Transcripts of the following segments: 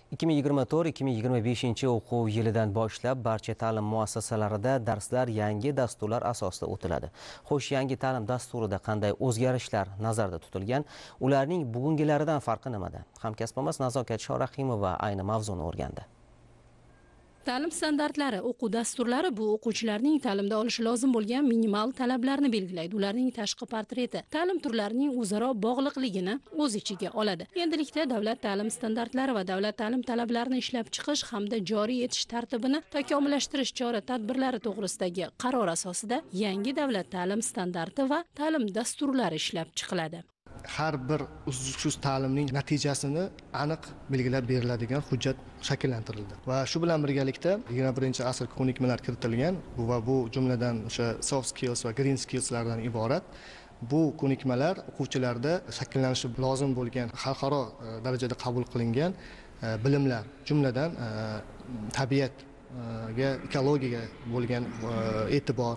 2024-2025 o'quv yilidan boshlab barcha ta'lim muassasalarida darslar yangi dasturlar asosida o'tiladi. Xo'sh, yangi ta'lim dasturida qanday o'zgarishlar nazarda tutilgan? Ularning bugungilaridan farqi nimada? Hamkasbimiz Nazokat Shorahimova ayni mavzuni o'rgandi. Ta'lim standartlari, o'quv dasturlari bu o'quvchilarning ta'limda olishi lozim bo'lgan minimal talablarni belgilaydi. Ularning tashqi portreti ta'lim turlarining o'zaro bog'liqligini o'z ichiga oladi. Endilikda davlat ta'lim standartlari va davlat ta'lim talablarini ishlab chiqish hamda joriy etish tartibini takomillashtirish chora-tadbirlari to'g'risidagi qaror asosida yangi davlat ta'lim standarti va ta'lim dasturlari ishlab chiqiladi. Har bir uzluksiz ta'limning natijasini aniq belgilab beriladigan hujjat shakllantirildi. Va shu bilan birgalikda 21-asr ko'nikmalar kiritilgan va bu jumladan o'sha soft skills va green skillslardan iborat. Bu ko'nikmalar o'quvchilarda shakllanishi lozim bo'lgan xalqaro darajada qabul qilingan bilimlar, jumladan tabiatga, ekologiyaga bo'lgan e'tibor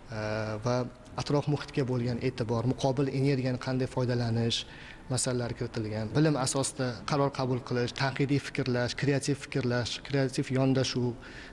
va atrof muhitga bo'lgan e'tibor, muqobil energiyani qanday foydalanish masalalari kiritilgan. Bilim asosida qaror qabul qilish, tanqidiy fikrlash, kreativ yondashuv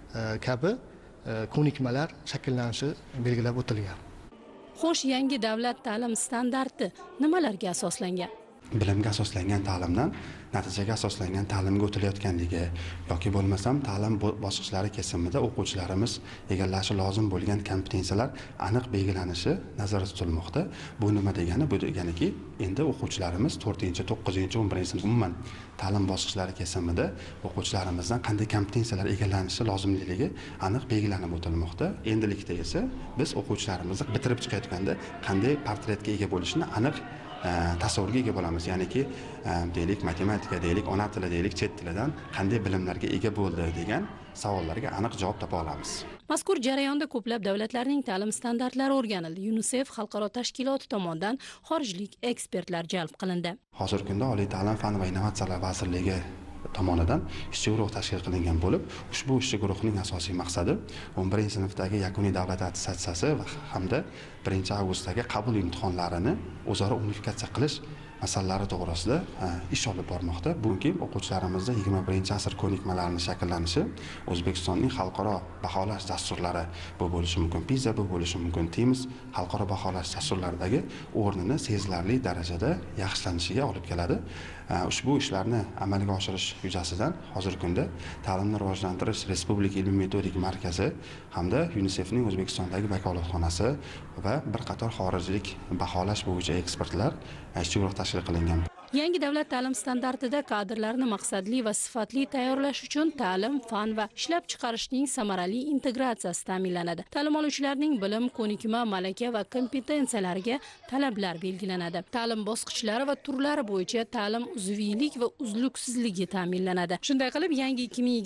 kabi ko'nikmalar shakllanishi belgilab o'tilgan. Xo'sh, yangi davlat ta'lim standarti nimalarga asoslangan? Bilimga asoslangan ta'limdan natijaga asoslangan ta'limga o'tilayotganligi yoki bo'lmasam ta'lim bosqichlari kesimida o'quvchilarimiz egallashi lozim bo'lgan kompetensiyalar aniq belgilanishi nazarda tutilmoqda. Bu nima degani? Bu deganiki, endi o'quvchilarimiz 4-chi, 9-chi, 11-chi sinf umuman ta'lim bosqichlari kesimida o'quvchilarimizdan qanday kompetensiyalar egallanishi lozimligi aniq belgilanib o'tilmoqda. Endilikda esa biz o'quvchilarimizni bitirib chiqayotganda qanday portretga ega bo'lishini aniq tasavvurga ega bo'lamiz. Ya'niki deylik matematika, deylik ona tili, deylik chet tilidan qanday bilimlarga ega bo'ldi degan savollarga aniq javob topa olamiz. Mazkur jarayonda ko'plab davlatlarning ta'lim standartlari o'rganildi. UNICEF xalqaro tashkiloti tomonidan xorijlik ekspertlar jalb qilindi. Hozirgi kunda Oliy ta'lim fan va innovatsiyalar vazirligi tomonidan ishchi guruh tashkil qilingan bo'lib, ushbu ishchi guruhning asosiy maqsadi 11-sinfdagi yakuniy davlat attestatsiyasi hamda 1-avgustdagi qabul imtihonlarini o'zaro unifikatsiya qilish masalalari to'g'risida ish olib bormoqda. Bugungi o'quvchilarimizda 21-asr ko'nikmalarini shakllanishi O'zbekistonning xalqaro baholash dasturlari bu bo'lishi mumkin, PISA bu bo'lishi mumkin, TIMSS xalqaro baholash dasturlaridagi o'rnini sezilarli darajada yaxshilanishiga olib keladi. Ushbu ishlarni amalga oshirish yuzasidan hozirgi kunda Ta'limni rivojlantirish Respublika ilmiy-metodik markazi hamda UNICEFning O'zbekistondagi vakolatxonasi va bir qator xorijlik baholash bo'yicha ekspertlar ishchi guruh tashkil qilingan. Yangi davlat ta'lim standartida kadrlarni maqsadli va sifatli tayyorlash uchun ta'lim, fan va ishlab chiqarishning samarali integratsiyasi ta'minlanadi. Ta'lim oluvchilarning bilim, ko'nikma, malaka va kompetensiyalariga talablar belgilanadi. Ta'lim bosqichlari va turlari bo'yicha ta'lim uzviylik va uzluksizligi ta'minlanadi. Shunday qilib, yangi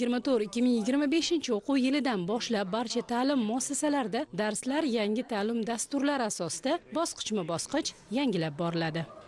2024-2025 o'quv yilidan boshlab barcha ta'lim muassasalarida darslar yangi ta'lim dasturlari asosida bosqichma-bosqich yangilab boriladi.